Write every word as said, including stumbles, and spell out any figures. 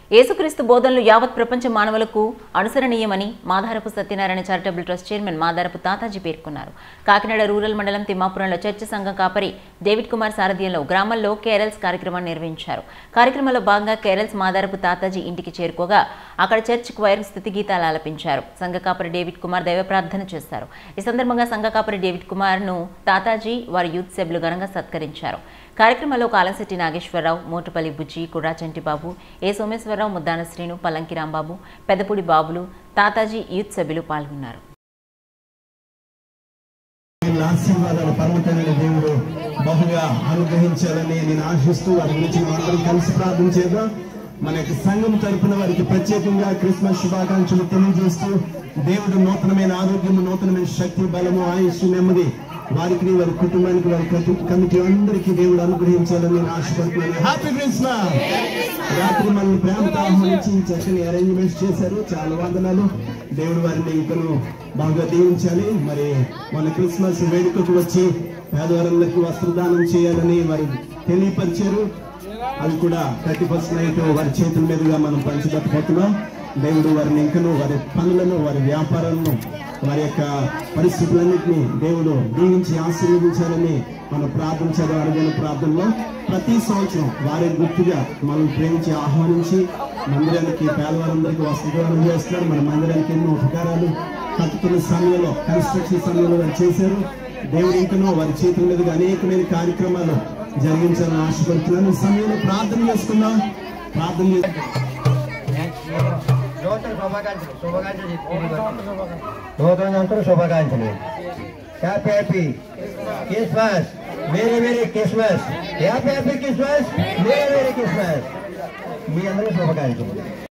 యేసుక్రీస్తు బోధనలు యావత్ ప్రపంచ మానవులకు అనుసరణీయమని Madharapu Satyanarayana charitable trust chairman Madharapu Tataji పేర్కొన్నారు. కాకినాడ రూరల్ మండలం తిమ్మాపురంలో చర్చి సంఘం కాపరి డేవిడ్ కుమార్ సారథ్యంలో గ్రామంలో కేరల్స్ కార్యక్రమాన్ని నిర్వహించారు. కార్యక్రమంలో భాగంగా కేరల్స్ మాధారపు తాతాజీ ఇంటికి చేరుకోగా అక్కడ చర్చ్ క్వైర్ స్తుతి గీతాలు ఆలపించారు. సంఘ కాపరి డేవిడ్ కుమార్ దైవ ప్రార్థన చేశారు. ఈ సందర్భంగా సంఘ కాపరి డేవిడ్ కుమార్ ను తాతాజీ వారి యూత్ సభ్యులు ఘనంగా సత్కరించారు. కార్యక్రమంలో కాలంశెట్టి నాగేశ్వరరావు, మోటుపల్లి బుజ్జి, కుర్రా చంటిబాబు, ఏ సోమేశ్వరరావు, ముద్దాన శ్రీను, పల్లంకి రాంబాబు, పెద్దపూడి బాబులు, తాతాజీ యూత్ సభ్యులు పాల్గొన్నారు. దేవుడు బహుగా అనుగ్రహించాలని నేను ఆశిస్తూ వారి గురించి అందరం కలిసి ప్రార్థన చేద్దాం. మన యొక్క సంఘం తరపున వారికి ప్రత్యేకంగా క్రిస్మస్ శుభాకాంక్షలు తెలియజేస్తూ దేవుడు నూతనమైన ఆరోగ్యము, నూతనమైన శక్తి, బలము, ఆయుష్, నెమ్మది వారికి, వారి కుటుంబానికి, వారి కమిటీ అందరికీ దేవుడు అనుగ్రహించాలని నేను ఆశపడుతున్నాను. Happy Christmas. రాత్రి మనల్ని ప్రేమతో ఆహ్వానించి చక్కని అరేంజ్మెంట్స్ చేశారు. చాలా వందనాలు. దేవుడు వారిని ఇంకను బాగా దీవించాలి. మరి మన క్రిస్మస్ వేడుకకు వచ్చి పేదవారందరికీ వస్త్రదానం చేయాలని వారు తెలియపరిచారు. అది కూడా థర్టీ ఫస్ట్ నైట్ వారి చేతుల మీదుగా మనం పంచిపెట్టబోతున్నాం. దేవుడు వారిని ఇంకను వారి పనులను, వారి వ్యాపారాలను, వారి యొక్క పరిస్థితులన్నింటినీ దేవుడు దీవించి ఆశీర్వదించాలని మనం ప్రార్థించారు. అడిగిన ప్రార్థనలో ప్రతి సంవత్సరం వారి గుర్తుగా మనం ప్రేమించి ఆహ్వానించి మందిరానికి పేదవారందరికీ వస్త్రదానం చేస్తున్నారు. మన మందిరానికి ఎన్నో ఉపకారాలు కట్టుకున్న సమయంలో, కన్స్ట్రక్షన్ సమయంలో వారు చేశారు. దేవుడు ఇంకనో వారి చేతుల మీదుగా అనేకమైన కార్యక్రమాలు జరిగించాలని ఆశపడుతున్నాను. ఈ సమయంలో ప్రార్థన చేసుకుందాం. ప్రార్థన చేసుకుందాం. నూతన శుభాకాంక్షలు. Happy happy Christmas. Merry merry Christmas. Happy happy Christmas. Merry merry Christmas. మీ అందరూ శుభాకాంక్షలు.